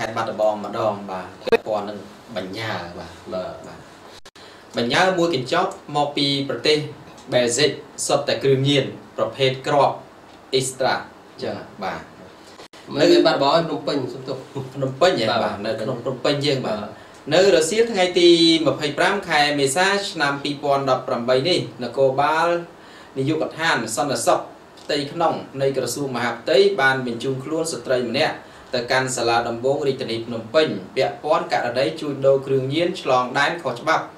บัตรบอมมาดองบ่าปอนนึงบัญญาบ่าบัญญามวยกินจ๊อบมอปีประเทศเบสิกสดแต่กลืนเย็นประเภทกรอบอิสตราจ้ะบ่าในบัตรบอมนมเปิ้ลสุดตัว นมเปิ้ลอย่างบ่าในขนมนมเปิ้ลยังบ่าในรัสเซียทั้งไงตีมาพายพรำไข่เมซ่าชนำปีปอนดับปรำใบนี่นโกบาลนิยุกัทานสันสับตีขนมในกระทรวงมหาดไต้บานเป็นจุงคล้วนสตรีมันเนี่ยแต่การสลาดำโบกริตนิพนมเปิ้ลเปียป้อนกะระได้จุนโดเครื่องเย็นฉลองได้ขอฉบับ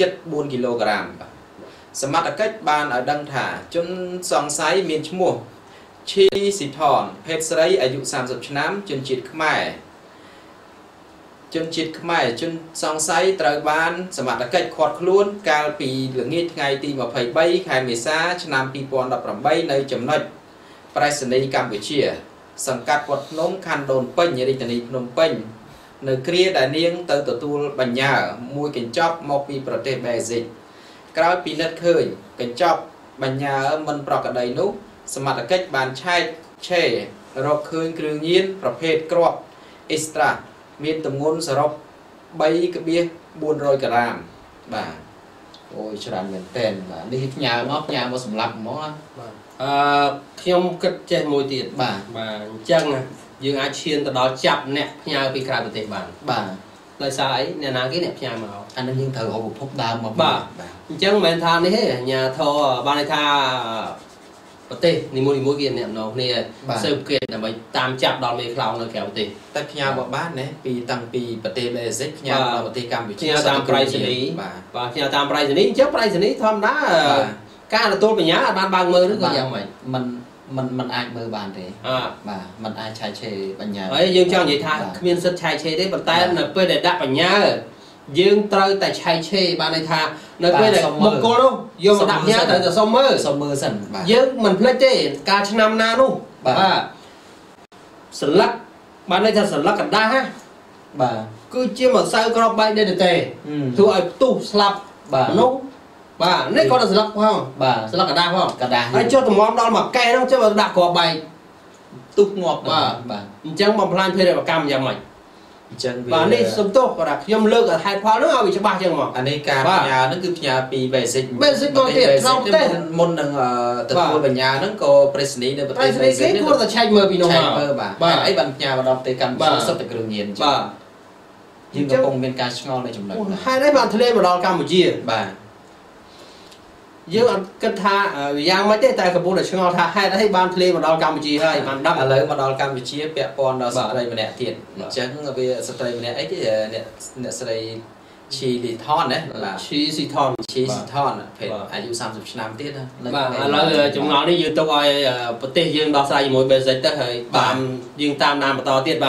7 กิโลกรัมสมัติเกิดบานởดังถาจนสองไซมีนชั่วโมงชีสิทอนเพชรสไรอายุ30 ชน้ำจนจิตขมายจนจิตขมายจนสองไซตรบานสมัติเกิดขอดคล้วนกาลปีเหลืองงี้ไงตีมาไผ่ใบไข่เมซ่าชนำปีปอนดับปรำใบในจำนวนปรายศนีย์กัมพูชีสังกัดวัดน้มคันโดนเปิ้ลยริตนีพนมเปิ้ลในเครียดได้เนียงเติร์ตัวบัญญามวยกินจอบมอปีประเทศเบสิกกล่าวปีนัดเคยกินจอบบัญญามันปรากฏใดนุสมัติเกิดบานใช้เช่รบคืนเครื่องยินประเภทกรอบอิสตรามีตำงนสรบใบกระเบีย400 กรัมบ่าโอ้ยฉลาดเหมือนเต้นบ่านี่ยามอบยามาสำหรับหมอខ្ញុំ គិត ចេះ មួយ ទៀត បាទ បាទ អញ្ចឹង យើង អាច ឈាន ទៅ ដល់ ចាប់ អ្នក ផ្ញើ ពី ក្រៅ ប្រទេស បាន បាទ ដោយ សារ អី អ្នក ណា គេ អ្នក ផ្ញើ មកអានឹង យើង ត្រូវ រក ប្រភព ដើម មកបាទ អញ្ចឹង មិន មែន ថា នេះ ទេ អាធរ បាន ន័យ ថា ប្រទេស នីមួយៗ គេ អ្នក ម្ដង គ្នា ស៊ើប គេ ដើម្បី តាម ចាប់ ដល់ មេ ខ្លោង នៅ ក្រៅ ប្រទេសតែ ផ្ញើ មក បាន ណា ពី តាំង ពី ប្រទេស បេសិក ផ្ញើ ដល់ ប្រទេស កម្ពុជាផ្ញើ តាម ប្រៃសណី បាទ បាទ ផ្ញើ តាម ប្រៃសណី អញ្ចឹង ប្រៃសណី ធម្មតា ការ ទទួល បញ្ញា បាន បើក មើល ឬ ក៏ យ៉ាង ម៉េចมันអាចមើលបានទេបាទมันអាចឆាយឆេបញ្ញាហើយយើងចង់និយាយថាគ្មានសិទ្ធិឆាយឆេទេប៉ុន្តែនៅពេលដែលដាក់បញ្ញាយើងត្រូវតែឆាយឆេបានន័យថានៅពេលដែលបុគ្គលនោះយកមកដាក់បញ្ញាត្រូវតែសុំមើលសិនបាទយើងមិនភ្លេចទេការឆ្នាំណានោះបាទស្លឹកបានន័យថាស្លឹកកណ្ដាស់ណាបាទគឺជាមិនសូវក្របបែកទេធ្វើឲ្យផ្ទុះស្លាប់មនុស្សបាទនេះគាត់ស្លឹកផងបាទស្លឹកកដាស់ផងកដាស់ហើយចុះតម្រាំដល់មួយកែនោះចុះដាក់គ្រាប់បែកទុះងាប់បាទអញ្ចឹងបំផ្លាញភេរវកម្មយ៉ាងម៉េចអញ្ចឹងបាទនេះសំទោសគាត់ថាខ្ញុំលើកហេតុផលនោះឲ្យវាច្បាស់ចឹងមកអានេះការផ្ញើហ្នឹងគឺផ្ញើពី basic មកទៀតក្នុងទេមុននឹងទទួលបញ្ញាហ្នឹងក៏ប្រេសនីនៅប្រទេស basic នេះគាត់តែឆែកមើលពីនោះមកបាទអីបានផ្ញើមកដល់ប្រទេសកម្ពុជាសុទ្ធតែគ្រឿងញៀនបាទយើងកំពុងមានការឆ្ងល់នៅចំណុចហ្នឹងហេតុអីបានធ្លាយមកដល់កម្ពុជាបាទយើងអត់គិតថាយ៉ាងម៉េចទេតែកំពុងតែឆ្ងល់ថាហេតុអីបានធ្លាយមកដល់កម្ពុជាហើយបានដឹងឥឡូវមកដល់កម្ពុជាពាក់ព័ន្ធដល់ស្ត្រីម្នាក់ទៀតអញ្ចឹងវាស្ត្រីម្នាក់អីគេអ្នកស្រីឈីលីថនណាបាទឈីស៊ីថនភេទអាយុ30 ឆ្នាំទៀតណាបាទឥឡូវចម្ងល់នេះយើងទុកឲ្យប្រទេសយើងដោះស្រាយជាមួយ basic ទៅហើយបានយើងតាមដានបន្តទៀត